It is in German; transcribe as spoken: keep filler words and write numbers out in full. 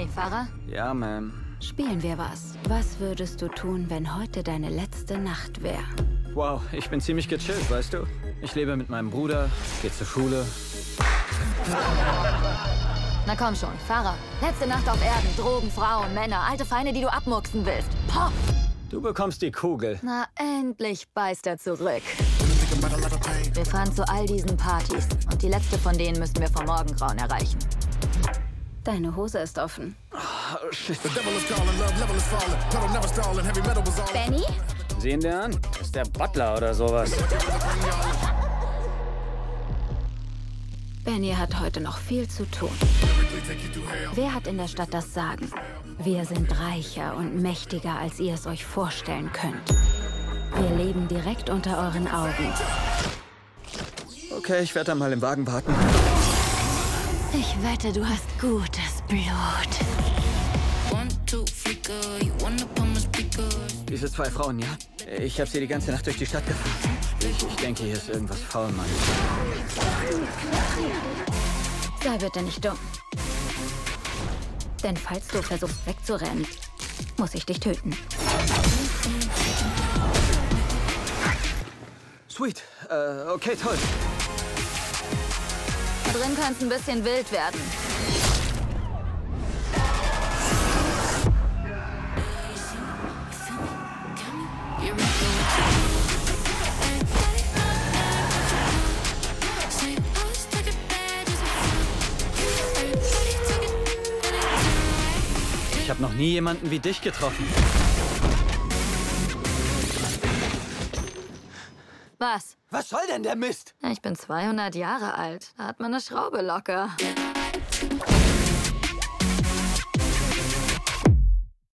Hey, Farah? Ja, Ma'am. Spielen wir was. Was würdest du tun, wenn heute deine letzte Nacht wäre? Wow, ich bin ziemlich gechillt, weißt du? Ich lebe mit meinem Bruder, gehe zur Schule. Na komm schon, Farah. Letzte Nacht auf Erden. Drogen, Frauen, Männer, alte Feinde, die du abmurksen willst. Pop! Du bekommst die Kugel. Na, endlich beißt er zurück. Wir fahren zu all diesen Partys. Und die letzte von denen müssen wir vor Morgengrauen erreichen. Deine Hose ist offen. Oh, shit. Benny? Sehen wir an? Ist der Butler oder sowas? Benny hat heute noch viel zu tun. Wer hat in der Stadt das Sagen? Wir sind reicher und mächtiger, als ihr es euch vorstellen könnt. Wir leben direkt unter euren Augen. Okay, ich werde dann mal im Wagen warten. Ich wette, du hast gutes Blut. Diese zwei Frauen, ja? Ich habe sie die ganze Nacht durch die Stadt gefahren. Ich, ich denke, hier ist irgendwas faul, Mann. Sei bitte nicht dumm. Denn falls du versuchst wegzurennen, muss ich dich töten. Sweet. Äh, okay, toll. Drin kann es ein bisschen wild werden. Ich habe noch nie jemanden wie dich getroffen. Was? Was soll denn der Mist? Ich bin zweihundert Jahre alt. Da hat man eine Schraube locker.